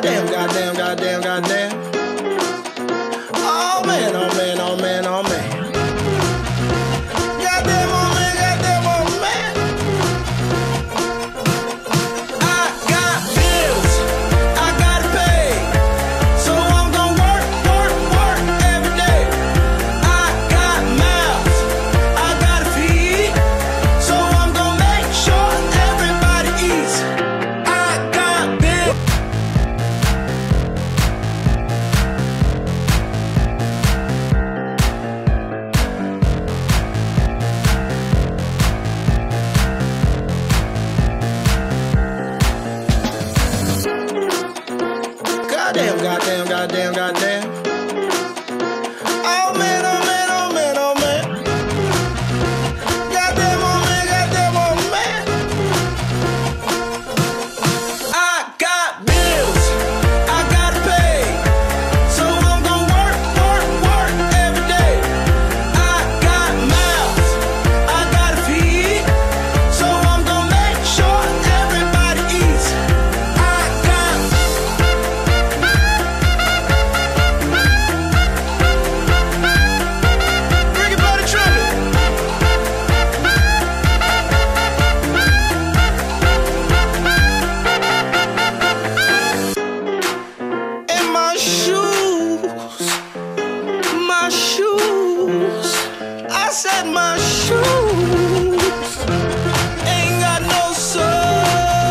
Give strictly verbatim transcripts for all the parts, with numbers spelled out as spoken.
Goddamn, goddamn, goddamn, goddamn. Oh man, oh man, oh man, oh man. Goddamn, oh man, goddamn, oh man. I got bills, I gotta pay, so I'm gonna work, work, work every day. I got mouths, I gotta feed, so I'm gonna make sure everybody eats. I got bills. Goddamn, goddamn, goddamn, goddamn. Oh man, oh man, oh man, oh man. Goddamn, oh man, goddamn, oh man. I got bills, I gotta pay, so I'm gonna work, work, work every day. I got mouths, I gotta feed, so I'm gonna make sure everybody eats. I got bring it by the trumpet. In my shoes, my shoes. I said my shoes ain't got no soul.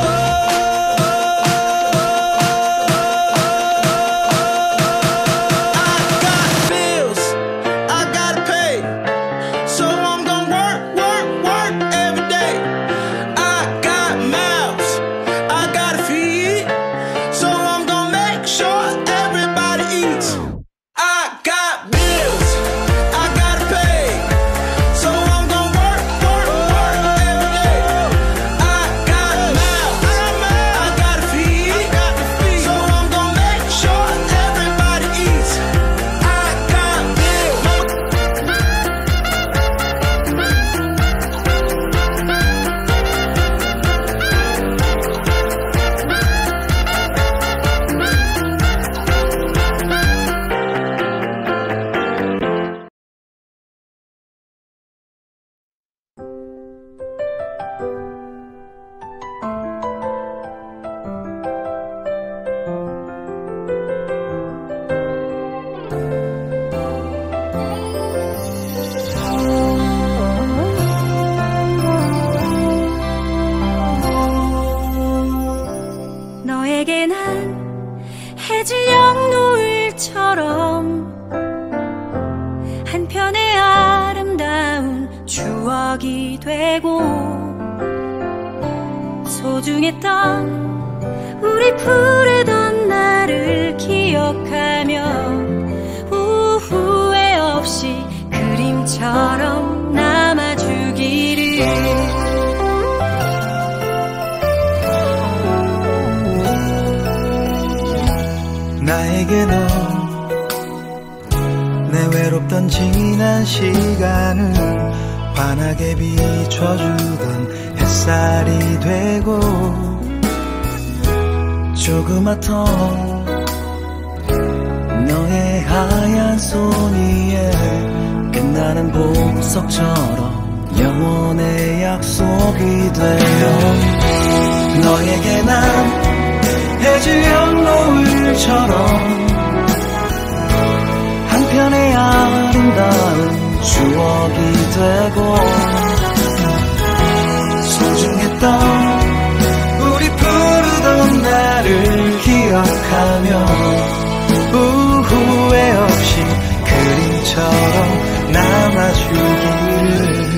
I got bills, I gotta pay, so I'm gonna work, work, work every day. I got mouths, I gotta feed, so I'm gonna make sure everybody eats. I got bills, I gotta pay, so I'm gonna work, work, work every day. I got mouths, I gotta feed, so I'm gonna make sure everybody eats. I got bills. 너에게 난 해질녘 노을처럼 한편의 아름다운 추억이 되고 소중했던 우리 부르던 날을 기억하며 후회 없이 그림처럼 남아주기를. 나에게 너 내 외롭던 지난 시간을 환하게 비춰주던 햇살이 되고 조그맣던 너의 하얀 손 위에 빛나는 보석처럼 영원의 약속이 되어 너에게 난 해질녘 노을처럼 한편의 아름다운 추억이 되고 소중했던 우리 부르던 날을 기억하며 후회 없이 그림처럼 남아주기를.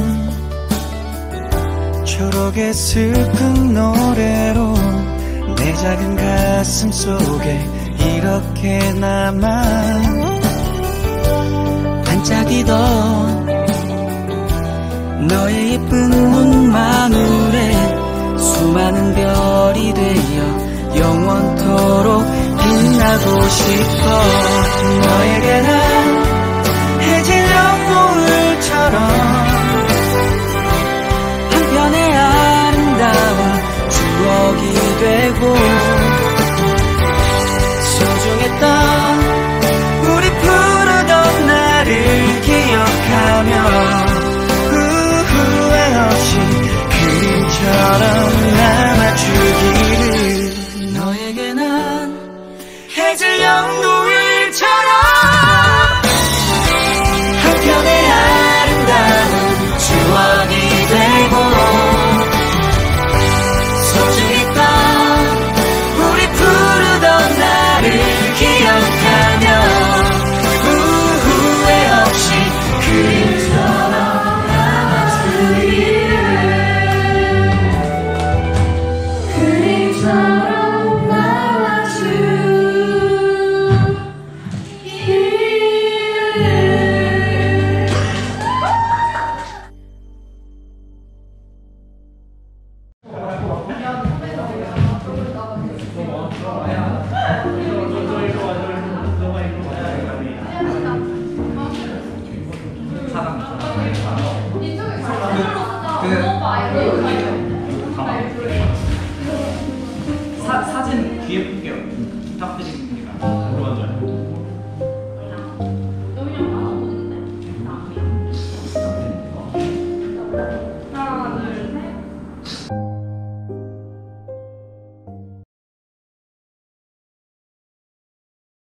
초록의 슬픈 노래로 내 내 작은 가슴 속에 이렇게 남아 반짝이던 너의 예쁜 눈망울에 수많은 별이 되어 영원토록 빛나고 싶어. 너에게 난 해질 연노을처럼 한편의 아름다운 추억이 되고 소중했던 우리 부르던 나를 기억하며 후회 없이 그림처럼 남아주기를. 너에게 난 해질 연노을처럼 한편의 아름다운 추억이 되고 소중했던 우리 부르던 나를 기억하며 후회 없이 그림처럼 그림처럼 나와주기를. 사, 사진 뒤에